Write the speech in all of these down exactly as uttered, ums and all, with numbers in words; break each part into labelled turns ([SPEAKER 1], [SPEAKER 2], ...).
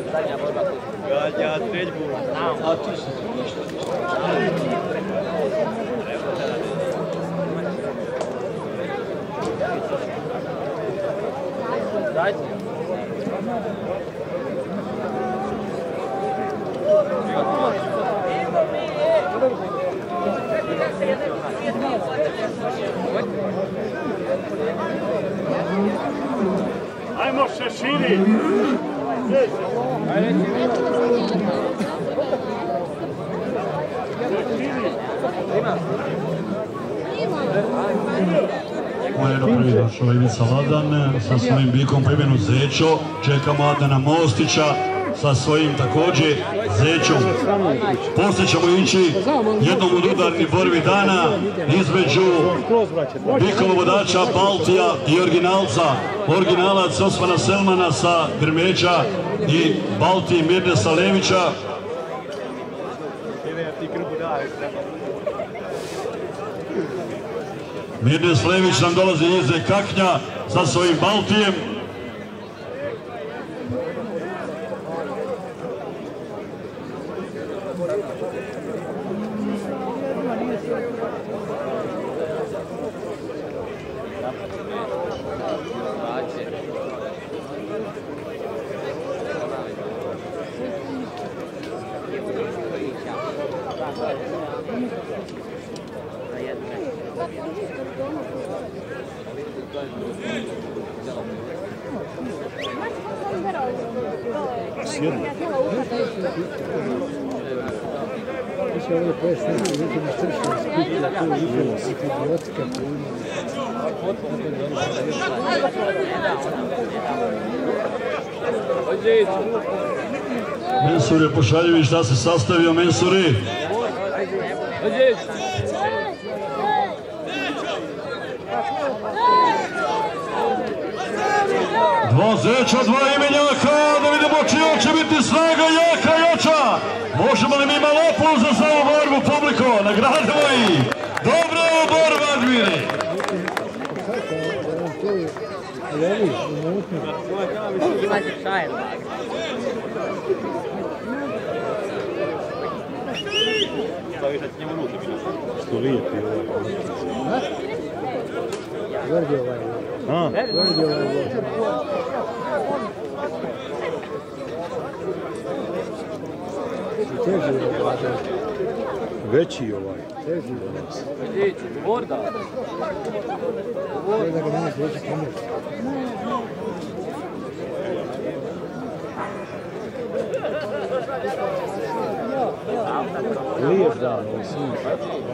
[SPEAKER 1] Gađa streljbu. A tu su. Dajte.
[SPEAKER 2] Ajmo se širi!
[SPEAKER 3] Mojeno prvi došao Ivica Ladan sa svojim bikom po imenu Zečo. Čekamo Adana Mostića sa svojim također Zečom. Poslije ćemo ići jednom od udarnih borbi dana između bikova vodača Baltija i originalca. Originalac Osmana Selmana sa Grmeđa i Balti Mirnesa Levića. Mirnes Lević nam dolazi iz Kaknja sa svojim Baltijem. Mensure Pošaljević da se sastavio Mensuri. Dva Zeča, dva imenjaka, da vidimo čija će biti snaga jaka jača. Možemo li mi malo aplauza za ovu borbu, publiko? Nagradimo ih. Dobro je borba, Admiri.
[SPEAKER 2] Što lijepi ovaj. Vrdi ovaj. A? Vrdi ovaj. Teži ovaj. Veći ovaj. Teži ovaj.
[SPEAKER 1] Vidite, borda.
[SPEAKER 2] Borda ga nema veći kamer. Lijep dan, ovo sunce.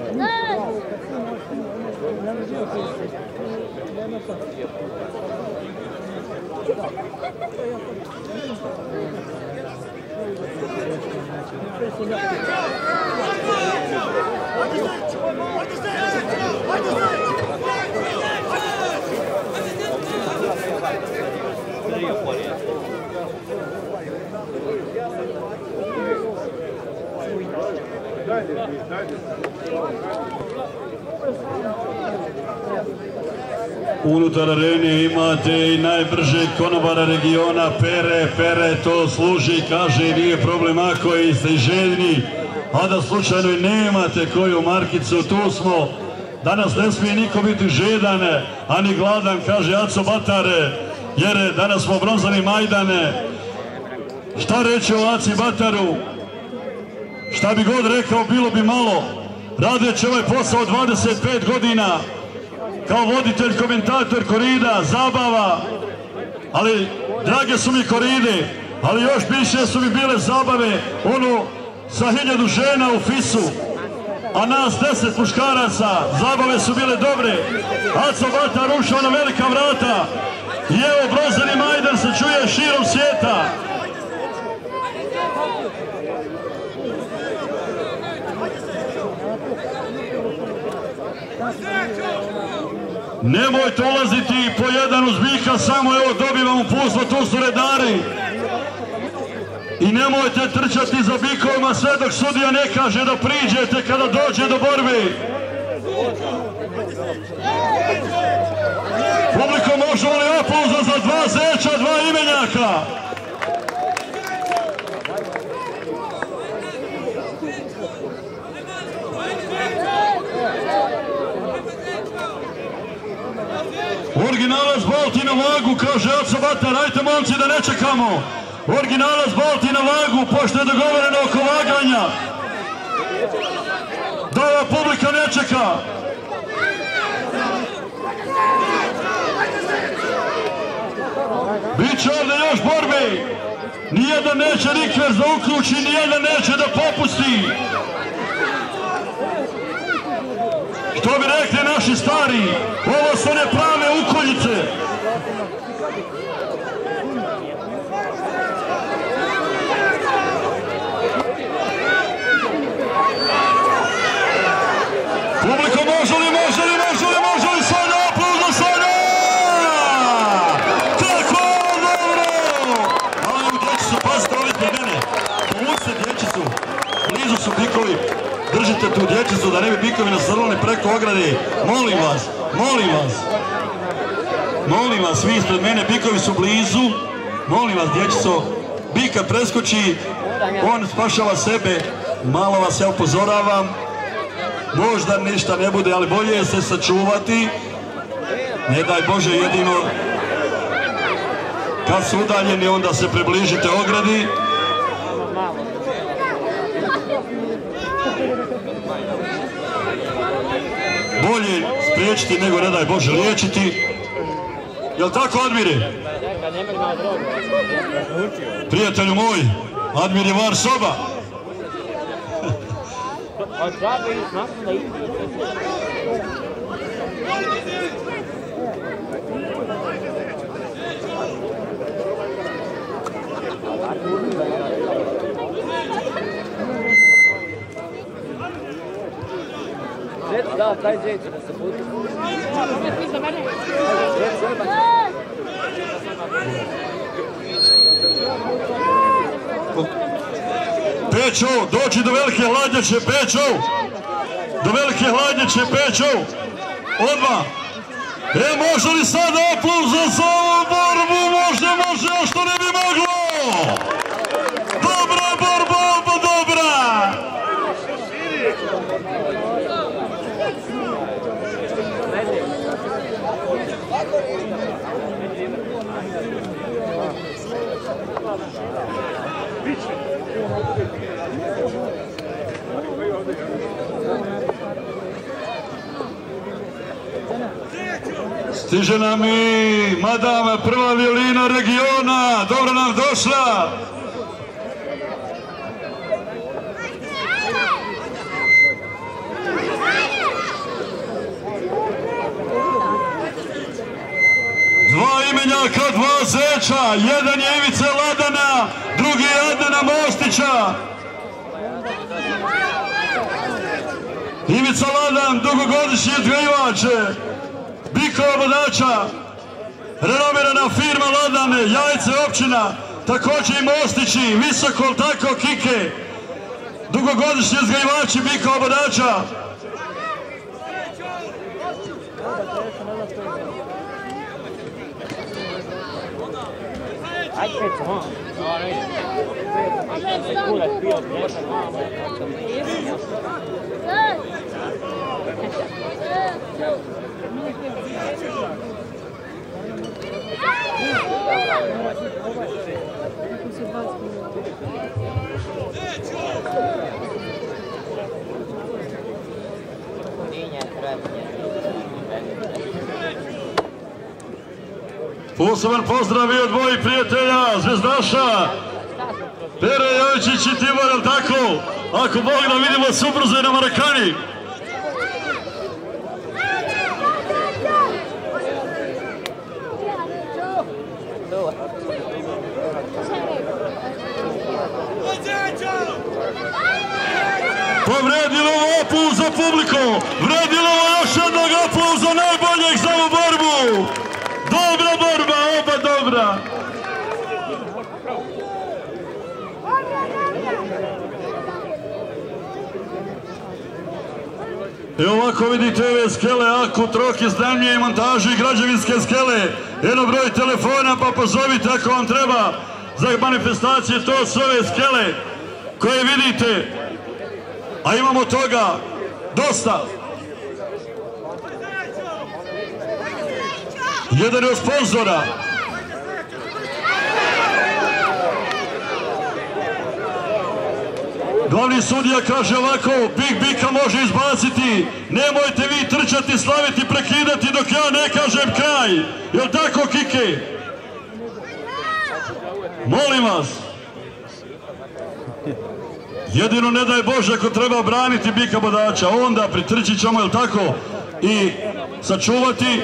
[SPEAKER 3] Unutar arene imate i najbržeg konobara regiona Pere. Pere to služi, kaže, nije problem ako ste željni, a da slučajno i nemate koju markicu, tu smo. Danas ne smije niko biti žedan, ani gladan, kaže Aco Batare, jer danas smo bronzani Majdane. Šta reći o Aci Bataru? Šta bi god rekao, bilo bi malo. Radeći ovaj posao dvadeset pet godina, kao voditelj, komentator korida, zabava, ali drage su mi koride, ali još više su mi bile zabave, ono sa hiljadu žena u Fisu, a nas deset muškaraca, zabave su bile dobre. Aco Batar ušao na velika vrata i evo bronzani Majdan se čuje širom svijeta. Nemojte ulaziti po jedan uz bika, samo evo dobivamo uputstvo, tu su redari. I nemojte trčati za bikovima sve dok sudija ne kaže da priđete kada dođe do borbe. Publiko, možemo li aplauza za dva Zeča, dva imenjaka? Originalac Balti na vagu, kaže Aco Batar, ajte momci da ne čekamo. Originalac Balti na vagu, pošto je dogovoreno oko vaganja. Da ova publika ne čeka. Biće ovdje još borbe. Nijedan neće rikverc da uključi, nijedan neće da popusti. Što bi rekli naši stari, ovo su one prave ukoljice. Publiko, može li, može li, može li, može li sada, aplauz za sada! Tako, dobro! Ali evo dječi su, pazite ovi kod mene. Povucite dječicu, blizu su bikovi. Držite tu dječicu da ne bi bikovi nasrnuli preko ograde. Molim vas, molim vas. Molim vas, vi ispred mene, bikovi su blizu. Molim vas, dječico, bika preskoči, on spašava sebe. Malo vas ja upozoravam. Možda ništa ne bude, ali bolje je se sačuvati. Ne daj Bože, jedino kad su udaljeni, onda se približite ogradi. Bolje spriječiti nego, ne daj Bože, liječiti. Jel' tako, Admire? Prijatelju moj, Admir je var soba.
[SPEAKER 1] Da, taj džeće da se puti.
[SPEAKER 3] Pečo, doći do velike hladnjače, Pečo! Do velike hladnjače, Pečo! Odmah! E, može li sada aplauz za ovu borbu? Može, može, a što ne bi moglo! Dobra borba, oba dobra! Stiže nam i madama, prva violina regiona, dobro nam došla. Dva imenjaka, dva zeča, jedan je Ivice Ladana, drugi je Adnana Mostića. Ivica Ladan, dugogodišnji odgajivač bikova bodača, renomirana firma Ladane, Jajce općina, također i Mostići, Visoko, tako Kike, dugogodišnji uzgajivači bikova bodača.
[SPEAKER 1] Ajde, Pećo, ha? Kurac pio, pješa, mamo.
[SPEAKER 3] Poseban pozdrav i od mojih prijatelja, zvezdaša, Pere Jovičić i Tibor, jel' tako? Ako Bog da vidimo se ubrzo i na Marakani. Povredilo ovo aplauz za publiku, vredilo ovo još jednog aplauza najboljeg za ovu borbu. Dobra borba, oba dobra. I ovako vidite ove skele, Aku, Trok, iznajmljuje montažu i građevinske skele. Jedno broj telefona pa pozovite ako vam treba za manifestacije, to su ove skele koje vidite. A imamo toga dosta. Jedan je od sponzora. Glavni sudija kaže ovako, Big Bika može izbaciti, nemojte vi trčati, slaviti, prekidati dok ja ne kažem kraj. Jel' tako, Kike? Molim vas. Jedino ne daj Bože ako treba braniti Bika Bodača, onda pritrčit ćemo, jel' tako, i sačuvati.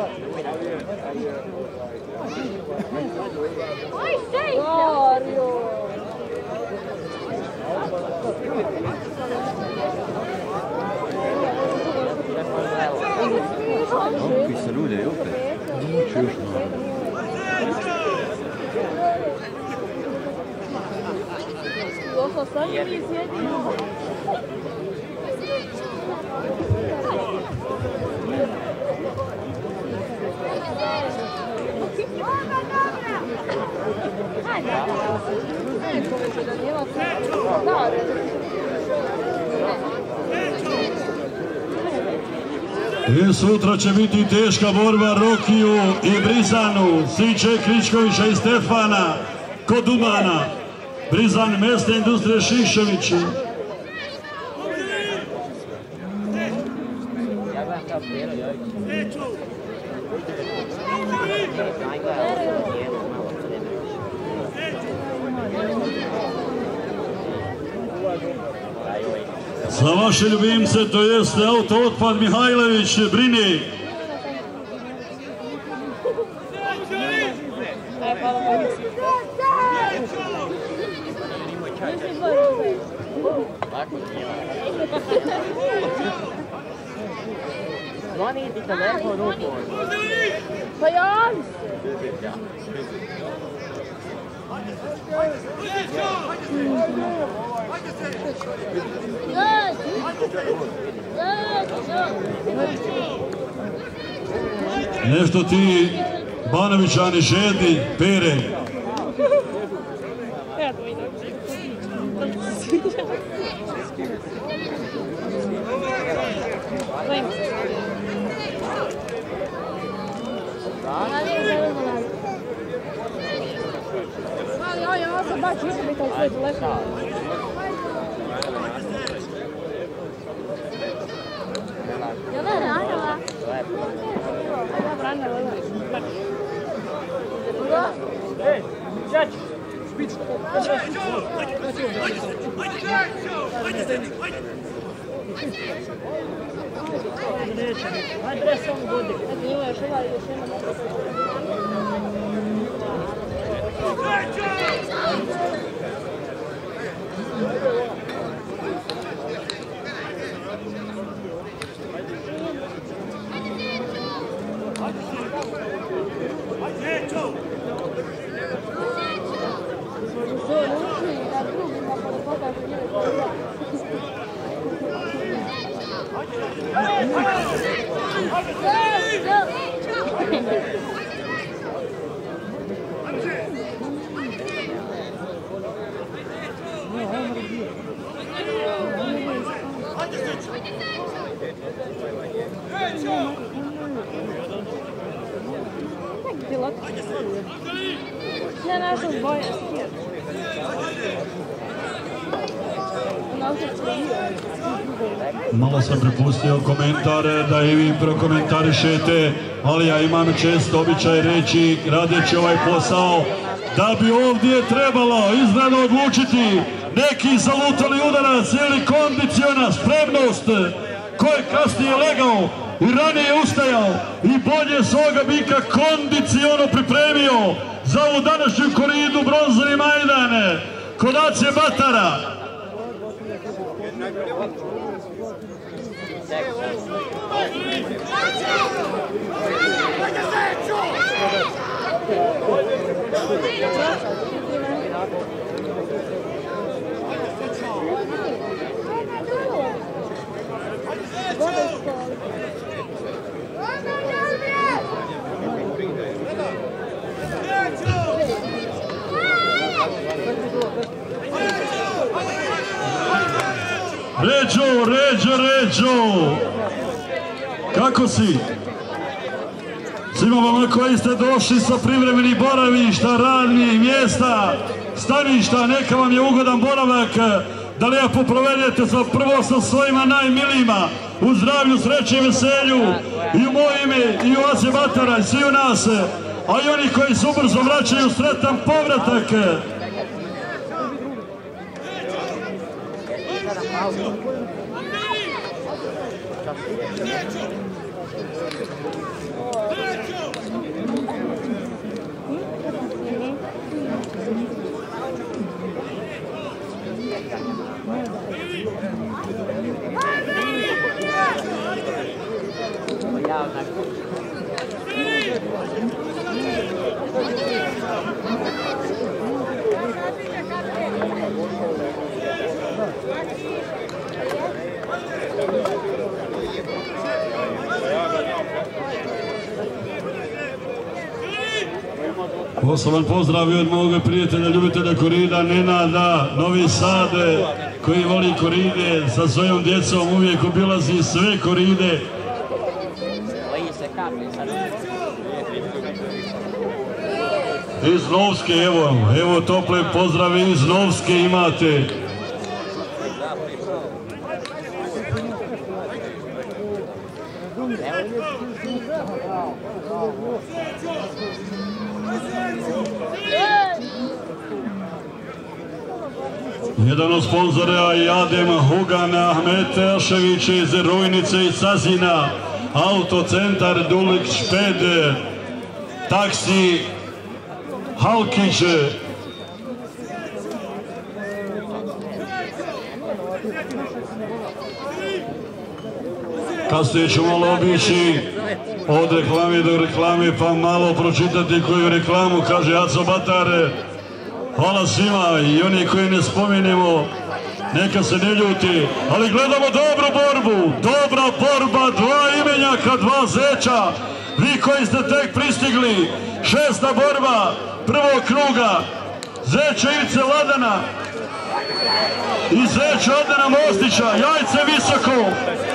[SPEAKER 2] Ti se ljude i opet. Neću još malo.
[SPEAKER 3] I sutra će biti teška borba Rokiju i Brizanu, Siće Kričkovića i Stefana kod Umana. Brizan mesne industrije Šiševići. Za vaše ljubimce, to jeste Auto Otpad Mihajlović Brini.
[SPEAKER 1] Zvoniti telefon rukom.
[SPEAKER 4] Pa javi se.
[SPEAKER 3] Nešto ti Banovićani žedni, Pere.
[SPEAKER 4] Ja sam baš nisam biti svoj telefon. Ja ne ranjava. Ja branila.
[SPEAKER 1] Ej, čač! Špic! Ajde, bre, samo godi.
[SPEAKER 4] Ima još ova, još jedna. Ja našao boja skijet.
[SPEAKER 3] Malo sam prepustio komentar da i vi prokomentarišete, ali ja imam često običaj reći, radeći ovaj posao, da bi ovdje trebalo iznenadno odlučiti neki zalutali udarac ili kondiciona spremnost ko je kasnije legao i ranije ustajao i bolje svoga bika kondiciono pripremio za ovu današnju koridu bronzani Majdan kod Ace Batara. Ređo, Ređo, Ređo, kako si? Svima vama koji ste došli sa privremenih boravišta, radnih mjesta, staništa, neka vam je ugodan boravak, da lijepo provedete sa prvo sa svojima najmilijima, u zdravlju, sreći i veselju, i u moje ime, i u Ace Batara, i svi u nas, a i oni koji se ubrzo vraćaju, sretan povratak. Poseban pozdrav i od moga prijatelja, ljubitelja korida, Nenada, Novi Sad, koji voli koride, sa svojom djecom uvijek obilazi sve koride. Iz Novske, evo, evo tople pozdrave iz Novske imate. Jedan od sponzora je Adem Hugan, Ahmet Ašević iz Rujnice i Cazina, Autocentar Dulik Šped, taksi Halkić. Kasnije ću malo obići od reklame do reklame, pa malo pročitati koju reklamu, kaže Aco Batar. Hvala svima i oni koji ne spominjemo, neka se ne ljuti, ali gledamo dobru borbu, dobra borba, dva imenjaka, dva zeća, vi koji ste tek pristigli, šesta borba prvog kruga, zeće Ivice Ladana i zeće Adana Mostića, jajce visoko.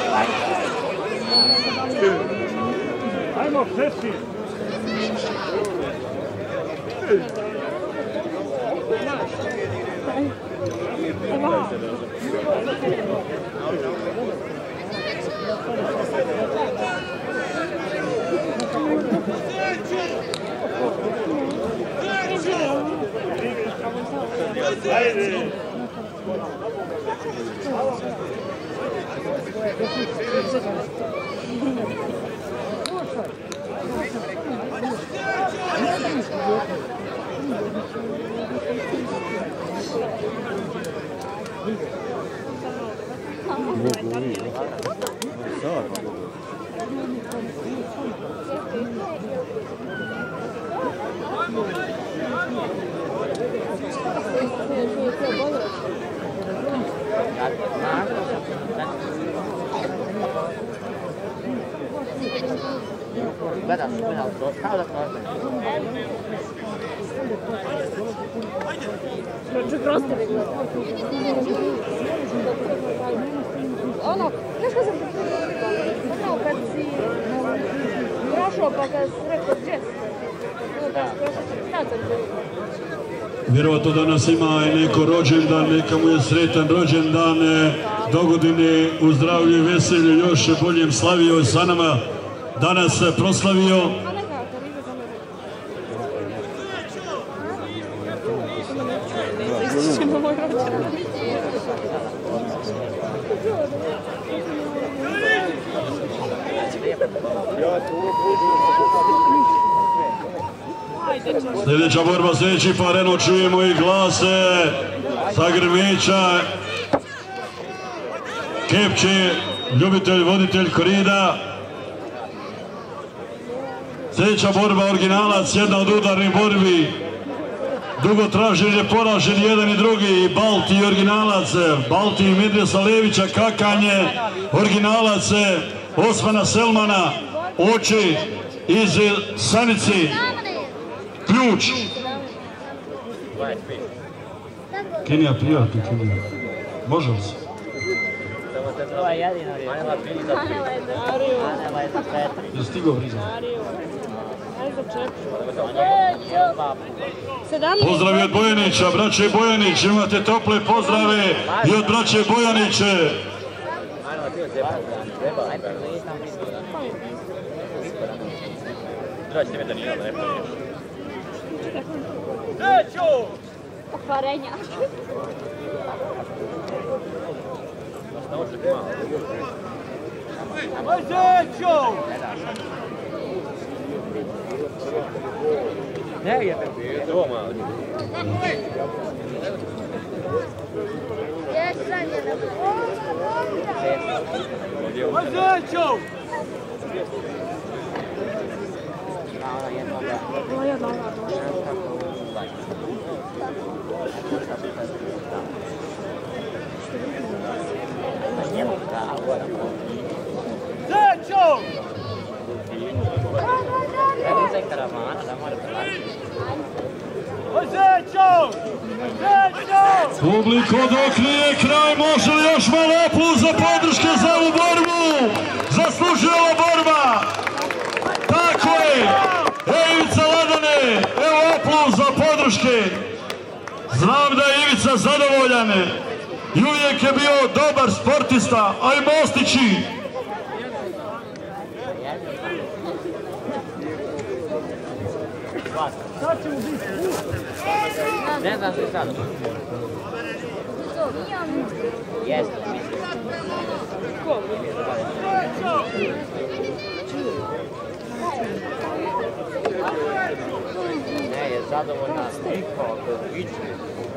[SPEAKER 3] Ajmo, šesti.
[SPEAKER 1] Gledaš, gledaš, kao da kroz.
[SPEAKER 4] Ču kroz tebe gledam. Ono, znaš kad sam ono kad si prošao pa kad si rekao džes.
[SPEAKER 3] Vjerovatno danas ima i neko rođendan, neka mu je sretan rođendan, dogodine u zdravlju i veselju, još boljem slavio sa nama. Danas se proslavio. Sljedeća borba, sljedeći par, eno čujemo i glase Zagrmića, Kepče, ljubitelj, voditelj korida. Sljedeća borba, originalac, jedna od udarnih borbi. Dugo traženje, poraženi jedan i drugi, Balti i originalac, Balti i Midresa Levića, Kakanje, originalac, Osmana Selmana, Oči iz Sanici, Ključ. Kenija prijatelj, Kenija. Može li se?
[SPEAKER 1] To je jedino riječ.
[SPEAKER 3] Je stigao Rizan? Pozdrav od Bojanića, braće Bojanić, imate tople pozdrave i od braće Bojaniće.
[SPEAKER 4] Pokvarenja.
[SPEAKER 1] Ne, je doma.
[SPEAKER 3] Publiko, dok nije kraj, može li još malo aplauz za podrške za ovu borbu? Zaslužuje ova borba! Tako je! Evo Ivica Ladane, evo aplauz za podrške! Znam da je Ivica zadovoljan i uvijek je bio dobar sportista, a i Mostići!
[SPEAKER 1] Ne znam se sad. Jeste, mislim. Ko? Ne, je zadovoljna slika od viče.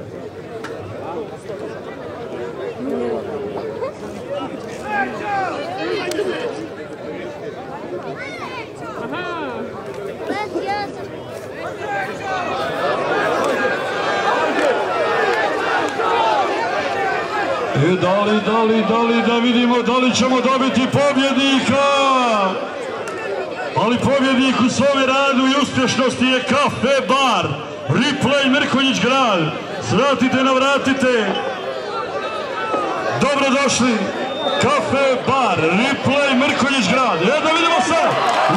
[SPEAKER 3] E, da li, da li, da li, da vidimo da li ćemo dobiti pobjednika? Ali pobjednik u svome radu i uspješnosti je Kafe Bar, Replay Mrkonjić grad. Svratite, navratite. Dobrodošli, Kafe Bar, Replay Mrkonjić grad. E, da vidimo sad.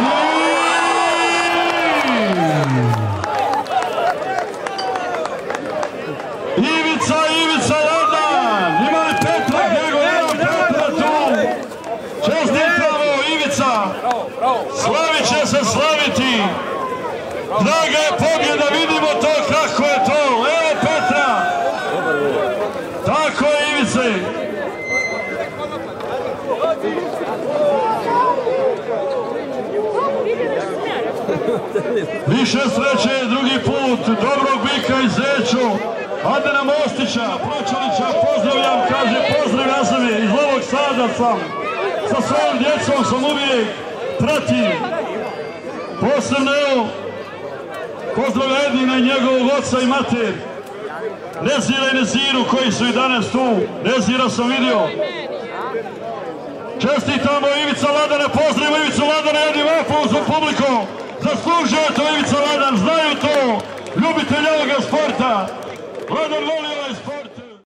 [SPEAKER 3] Ivica, Ivica Ladan, ima li Petra, Gego, evo Petra tu. Čestitamo, Ivica, slavit će se slaviti. Draga je pobjeda, vidimo to kako je to. Evo Petra, tako je Ivice. Više sreće, drugi put, dobrog bika i Zeću. Adena Mostića, Plačanića, pozdravljam, kaže pozdrav Jazove, iz Novog Sada sam, sa svojom djecom sam uvijek pratim. Posebno evo, pozdrav Edina i njegovog oca i mater, Nezira i Neziru koji su i danas tu, Nezira sam vidio. Čestitamo Ivica Ladana, pozdravimo Ivicu Ladana, jednim aplauzom publikom, zaslužuje to Ivica Ladan, znaju to, ljubitelji ovoga sporta. Ladan voli ovaj sport.